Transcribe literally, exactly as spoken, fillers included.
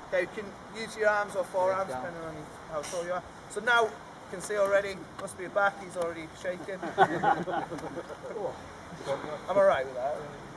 Okay, you can use your arms or forearms depending on how tall you are. So now you can see already, must be a back, he's already shaking. I'm alright with that.